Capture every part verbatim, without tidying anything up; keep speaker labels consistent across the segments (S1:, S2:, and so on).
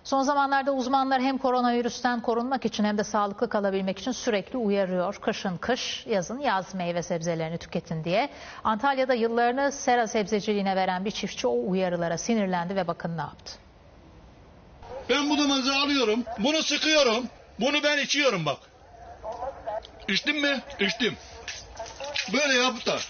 S1: Son zamanlarda uzmanlar hem koronavirüsten korunmak için hem de sağlıklı kalabilmek için sürekli uyarıyor. Kışın kış, yazın yaz meyve sebzelerini tüketin diye. Antalya'da yıllarını sera sebzeciliğine veren bir çiftçi o uyarılara sinirlendi ve bakın ne yaptı.
S2: Ben bu domatesi alıyorum, bunu sıkıyorum, bunu ben içiyorum bak. İçtim mi? İçtim. Böyle yapıp da.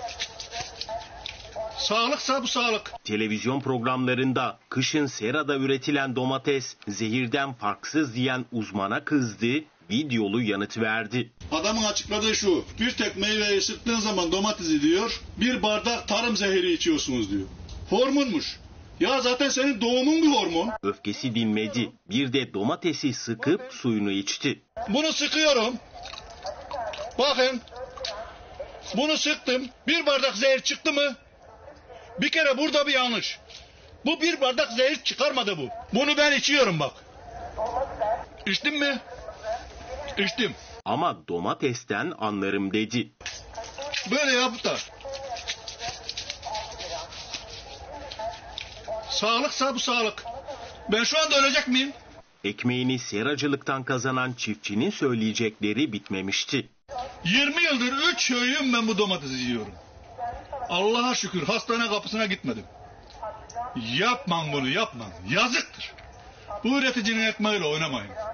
S2: Sağlıksa bu sağlık.
S3: Televizyon programlarında kışın serada üretilen domates zehirden farksız diyen uzmana kızdı, videolu yanıt verdi.
S2: Adamın açıkladığı şu: bir tek meyveyi sıktığın zaman domatesi diyor, bir bardak tarım zehri içiyorsunuz diyor. Hormonmuş. Ya zaten senin doğumun bir hormon.
S3: Öfkesi dinmedi. Bir de domatesi sıkıp suyunu içti.
S2: Bunu sıkıyorum. Bakın. Bunu sıktım. Bir bardak zehir çıktı mı? Bir kere burada bir yanlış. Bu bir bardak zehir çıkarmadı bu. Bunu ben içiyorum bak. İçtim mi? İçtim.
S3: Ama domatesten anlarım dedi.
S2: Böyle yapıp da. Sağlıksa bu sağlık. Ben şu anda ölecek miyim?
S3: Ekmeğini seracılıktan kazanan çiftçinin söyleyecekleri bitmemişti.
S2: yirmi yıldır üç öğün ben bu domatesi yiyorum. Allah'a şükür hastane kapısına gitmedim. Yapman bunu, yapman. Yazıktır. Bu üreticinin ekmeğiyle oynamayın.